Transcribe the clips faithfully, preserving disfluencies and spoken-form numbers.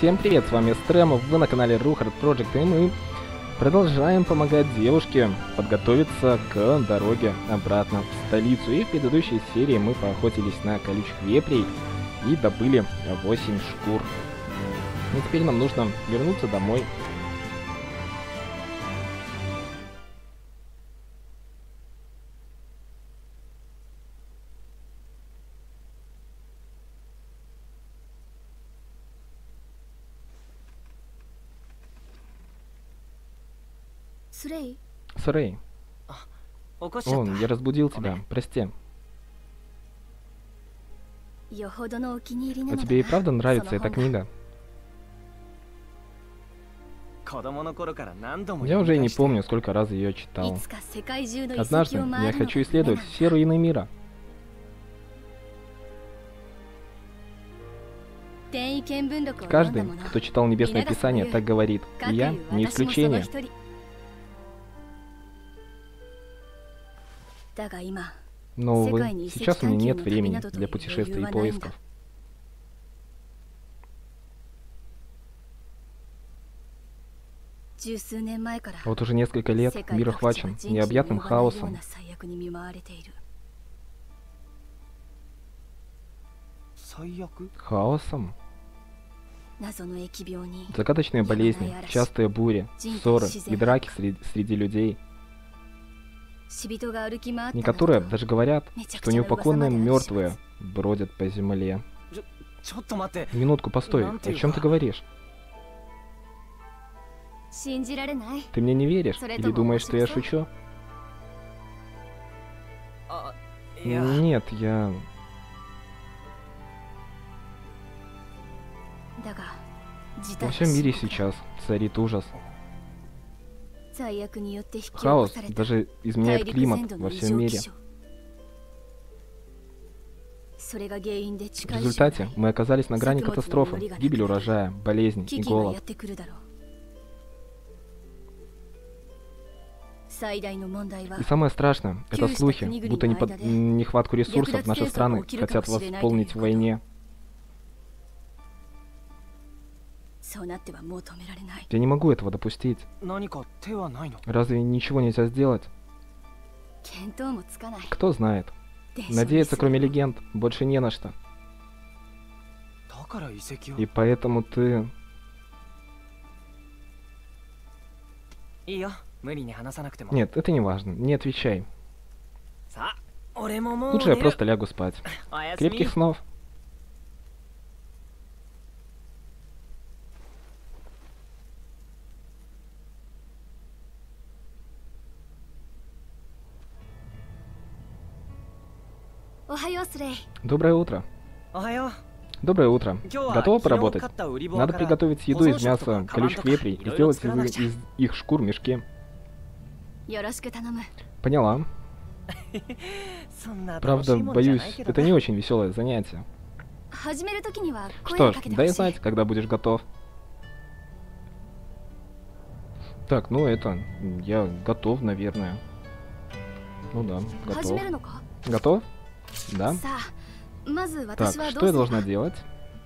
Всем привет, с вами Стремов, вы на канале Ruhard Project, и мы продолжаем помогать девушке подготовиться к дороге обратно в столицу. И в предыдущей серии мы поохотились на колючих вепрей и добыли восемь шкур. И теперь нам нужно вернуться домой. Срей. О, я разбудил тебя, прости. А тебе и правда нравится эта книга? Я уже и не помню, сколько раз ее читал. Однажды я хочу исследовать все руины мира. Каждый, кто читал Небесное Писание, так говорит. И я не исключение. Но, увы, сейчас у меня нет времени для путешествий и поисков. Вот уже несколько лет мир охвачен необъятным хаосом. Хаосом? Загадочные болезни, частые бури, ссоры и драки среди, среди людей. Некоторые даже говорят, что неупокойные мертвые бродят по земле. Минутку, постой, о чем ты говоришь? Ты мне не веришь? Или думаешь, что я шучу? Нет, я... Во всем мире сейчас царит ужас. Хаос даже изменяет климат во всем мире. В результате мы оказались на грани катастрофы, гибель урожая, болезни и голод. И самое страшное, это слухи, будто не под... нехватку ресурсов нашей страны хотят восполнить в войне. Я не могу этого допустить. Разве ничего нельзя сделать? Кто знает. Надеяться, кроме легенд, больше не на что. И поэтому ты... Нет, это не важно. Не отвечай. Лучше я просто лягу спать. Крепких снов. Доброе утро. Доброе утро. Готова поработать? Надо приготовить еду из мяса колючих вепрей и сделать из, из их шкур мешки. Поняла. Правда, боюсь, это не очень веселое занятие. Что ж, дай знать, когда будешь готов. Так, ну это... Я готов, наверное. Ну да, готов. Готов? Да. Так, что я должна делать?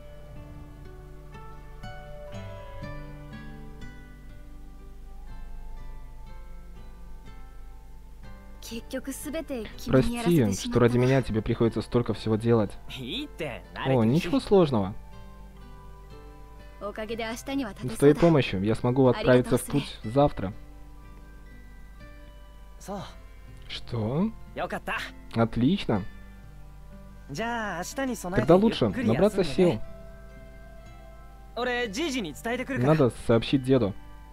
Прости, что ради меня тебе приходится столько всего делать. О, ничего сложного. С твоей помощью я смогу отправиться в путь завтра. Что? Отлично. Тогда лучше набраться сил. Надо сообщить деду.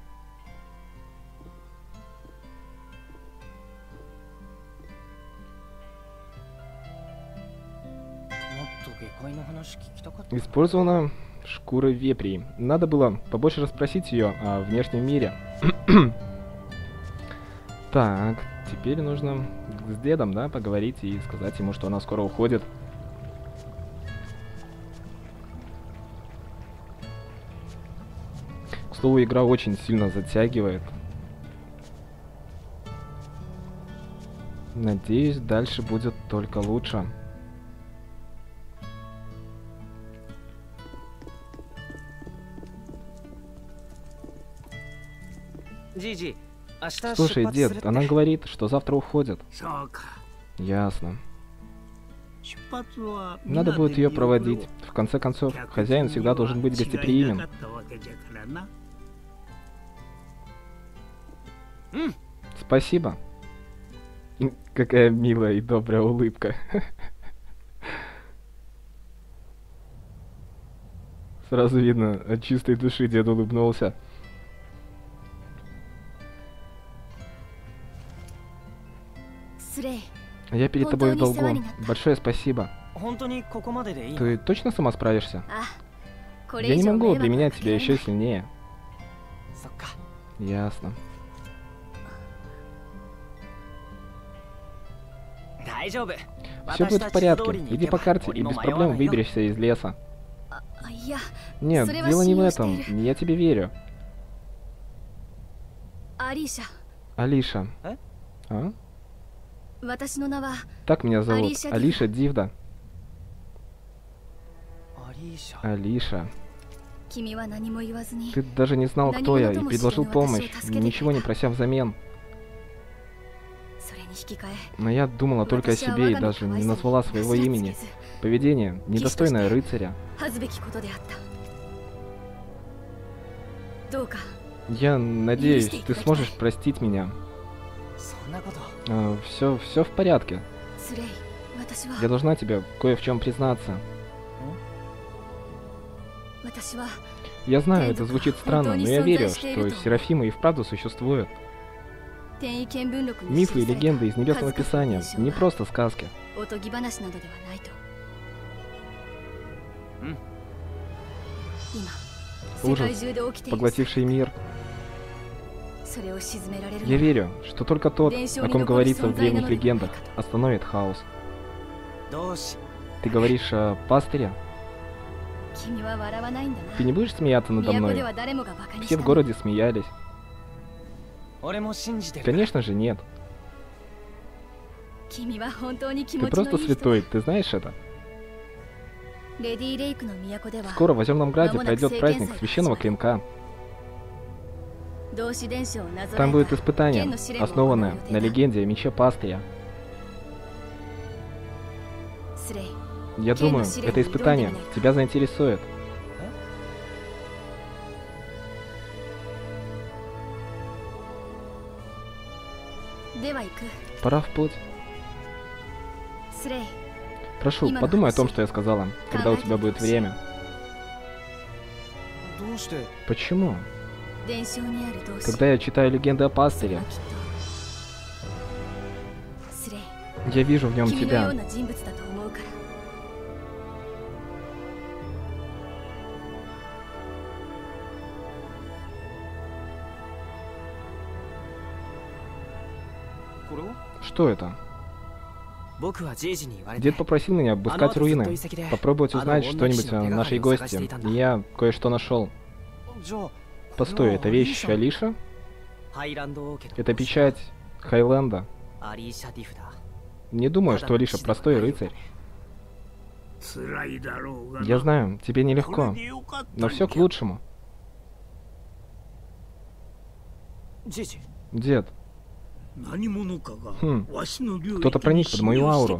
Использована шкура вепрей. Надо было побольше расспросить ее о внешнем мире. Так, теперь нужно с дедом, да, поговорить и сказать ему, что она скоро уходит. К слову, игра очень сильно затягивает. Надеюсь, дальше будет только лучше. Слушай, дед, она говорит, что завтра уходит. Ясно. Надо будет ее проводить. В конце концов, хозяин всегда должен быть гостеприимен. Спасибо. Какая милая и добрая улыбка. Сразу видно, от чистой души дед улыбнулся. Я перед тобой в долгу. Большое спасибо. Ты точно сама справишься? Я не могу обременять тебя еще сильнее. Ясно. Все будет в порядке. Иди по карте и без проблем выберешься из леса. Нет, дело не в этом. Я тебе верю. Алиша. А? Так меня зовут. Алиша Дивда. Алиша. Ты даже не знал, кто я, и предложил помощь, ничего не прося взамен. Но я думала только о себе и даже не назвала своего имени. Поведение, недостойное рыцаря. Я надеюсь, ты сможешь простить меня. А, все, все в порядке. Я должна тебе кое в чем признаться. Я знаю, это звучит странно, но я верю, что Серафима и вправду существует. Мифы и легенды из Небесного Писания не просто сказки. Ужас, поглотивший мир. Я верю, что только тот, о ком говорится в древних легендах, остановит хаос. Ты говоришь о пастыре? Ты не будешь смеяться надо мной? Все в городе смеялись. Конечно же нет. Ты просто святой, ты знаешь это? Скоро в Озерном Граде пройдет праздник священного клинка. Там будет испытание, основанное на легенде о мече пастыря. Я думаю, это испытание тебя заинтересует. Пора в путь. Прошу, подумай о том, что я сказала, когда у тебя будет время. Почему? Когда я читаю легенды о пастыре, я вижу в нем тебя. Что это? Дед попросил меня обыскать руины, попробовать узнать что-нибудь о нашей гости, и я кое-что нашел. Постой, это вещь Алиша? Это печать Хайленда. Не думаю, что Алиша простой рыцарь. Я знаю, тебе нелегко, но все к лучшему. Дед. Хм, кто-то проник под мою ауру.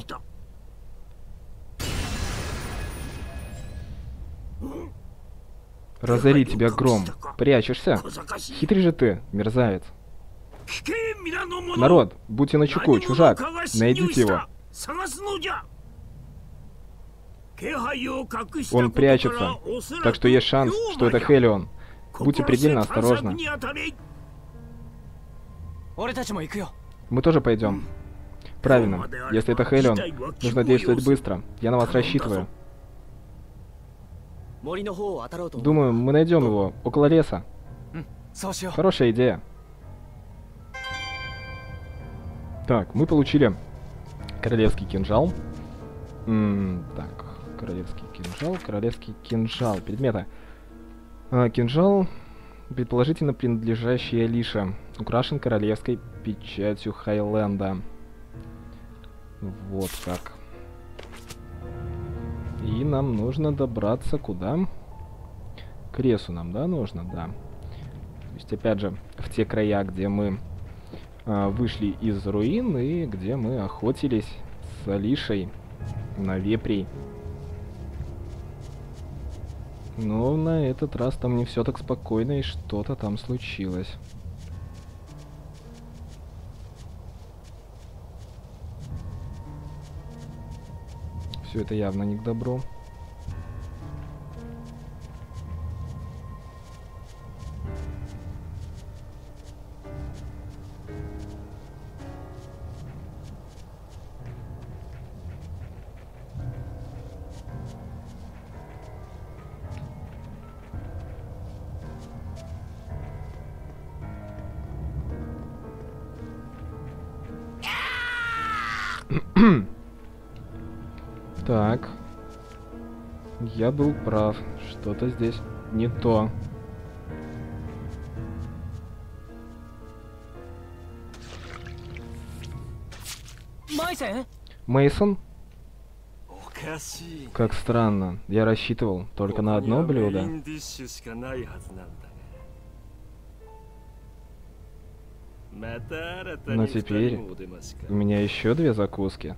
Разори тебя гром. Прячешься? Хитрый же ты, мерзавец. Народ, будьте начеку, чужак. Найдите его. Он прячется, так что есть шанс, что это Хелион. Будьте предельно осторожны. Мы тоже пойдем. Правильно. Если это Хелион, нужно действовать быстро. Я на вас рассчитываю. Думаю, мы найдем его около леса. Хорошая идея. Так, мы получили королевский кинжал. М-м, так, королевский кинжал, королевский кинжал. Предметы. А, кинжал, предположительно принадлежащий Алише, украшен королевской печатью Хайленда. Вот как. И нам нужно добраться куда? К лесу нам, да, нужно? Да. То есть, опять же, в те края, где мы а, вышли из руин и где мы охотились с Алишей на вепрей. Но на этот раз там не все так спокойно, и что-то там случилось. Все это явно не к добру. Так. Я был прав. Что-то здесь не то. Мейсон? Как странно. Я рассчитывал только на одно блюдо. Но теперь у меня еще две закуски.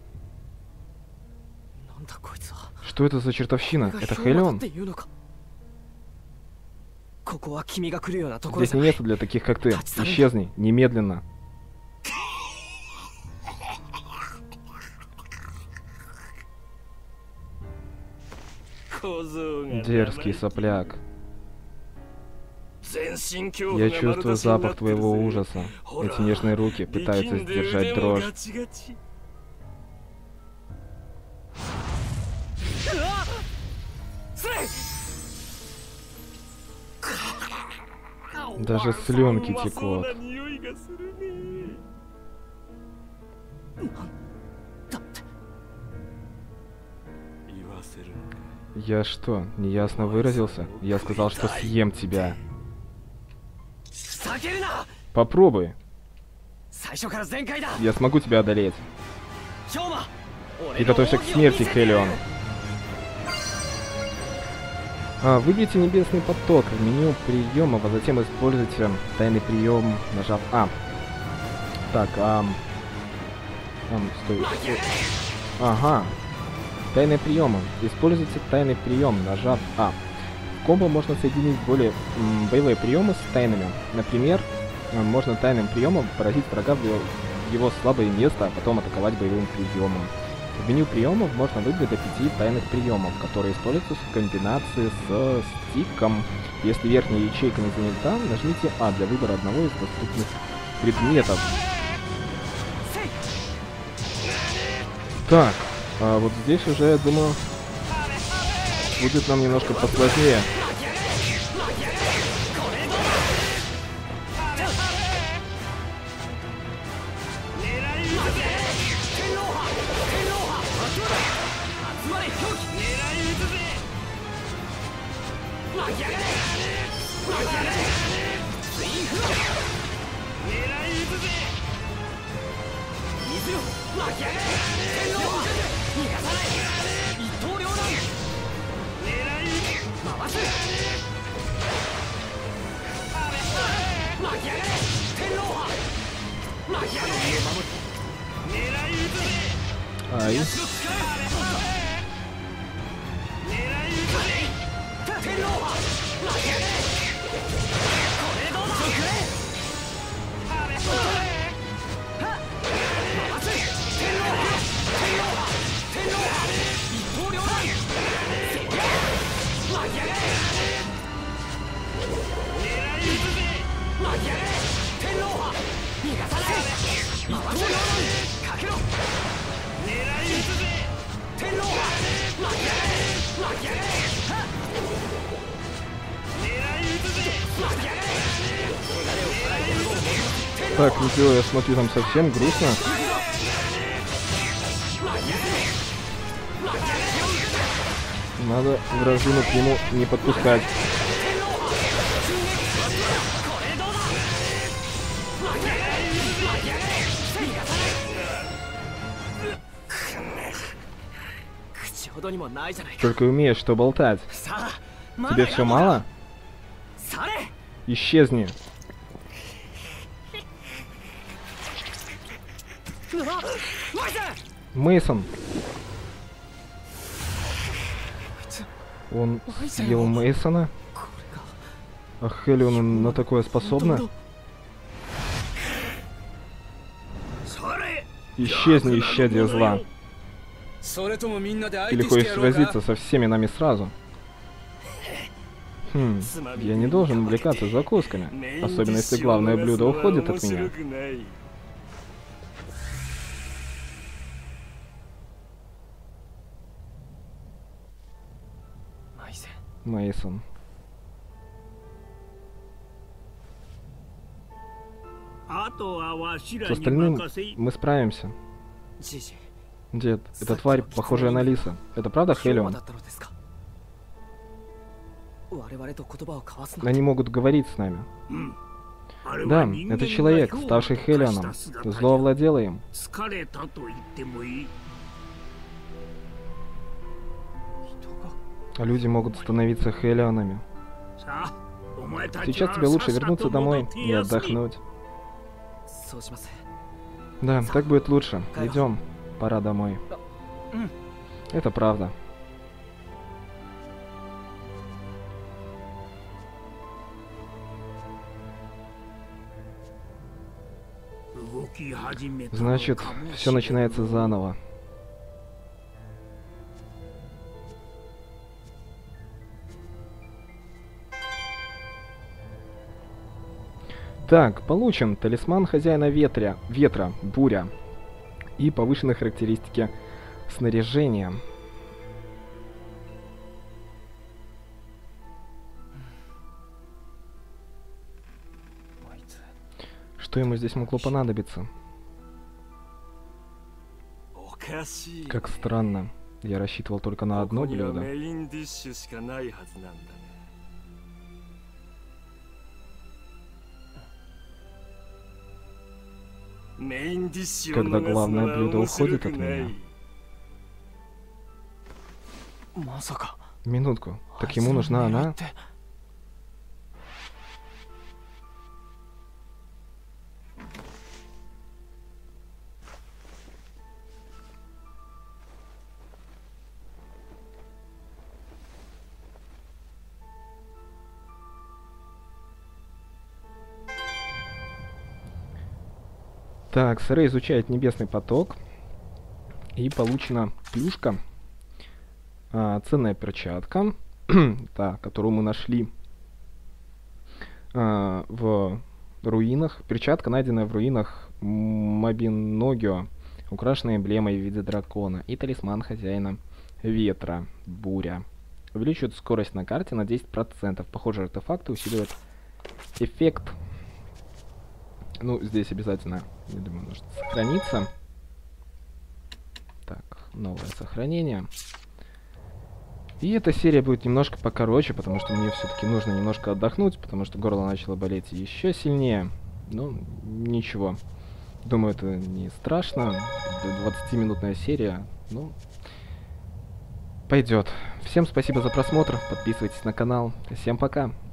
Что это за чертовщина? Это Хелион? Здесь не место для таких, как ты. Исчезни, немедленно. Дерзкий сопляк. Я чувствую запах твоего ужаса. Эти нежные руки пытаются сдержать дрожь. Даже слюнки текут. Я что, неясно выразился? Я сказал, что съем тебя. Попробуй. Я смогу тебя одолеть. И готовься к смерти, Хелион. А, выберите небесный поток в меню приемов, а затем используйте тайный прием, нажав А. Так, а... а стой. Ага. Тайные приемы. Используйте тайный прием, нажав А. В комбо можно соединить более м, боевые приемы с тайными. Например, можно тайным приемом поразить врага в его, в его слабое место, а потом атаковать боевым приемом. В меню приемов можно выбрать до пяти тайных приемов, которые используются в комбинации с стиком. Если верхняя ячейка не занята, нажмите А для выбора одного из доступных предметов. Так, а вот здесь уже, я думаю, будет нам немножко посложнее. Ай. Так, видео, я смотрю, там совсем грустно. Надо вражину к нему не подпускать. Только умеешь что болтать. Тебе все мало? Исчезни. Мейсон. Он съел Мейсона. А Хелион на такое способна? Исчезни, исчадие зла. Или хочешь сразиться со всеми нами сразу? Хм, я не должен увлекаться закусками, особенно если главное блюдо уходит от меня. Мейсон. С остальным мы справимся. Дед, эта тварь, похожая на лиса. Это правда Хелион? Они могут говорить с нами. Да, это человек, ставший Хелионом. Зло овладело им. Люди могут становиться Хелионами. Сейчас тебе лучше вернуться домой и отдохнуть. Да, так будет лучше. Идем. Пора домой. Это правда. Значит, все начинается заново. Так, получен талисман хозяина ветря, ветра, буря. И повышенные характеристики снаряжения. Что ему здесь могло понадобиться? Как странно. Я рассчитывал только на одно блюдо. Когда главное блюдо уходит от меня. Минутку. Так ему нужна она? Так, Сэрэй изучает небесный поток. И получена плюшка. А, ценная перчатка. Та, которую мы нашли а, в руинах. Перчатка, найденная в руинах Мабиногио, украшенная эмблемой в виде дракона. И талисман хозяина ветра, буря. Увеличивает скорость на карте на десять процентов. Похоже, артефакты усиливают эффект. Ну, здесь обязательно, я думаю, нужно сохраниться. Так, новое сохранение. И эта серия будет немножко покороче, потому что мне все-таки нужно немножко отдохнуть, потому что горло начало болеть еще сильнее. Ну, ничего. Думаю, это не страшно. двадцатиминутная серия. Ну, пойдет. Всем спасибо за просмотр. Подписывайтесь на канал. Всем пока.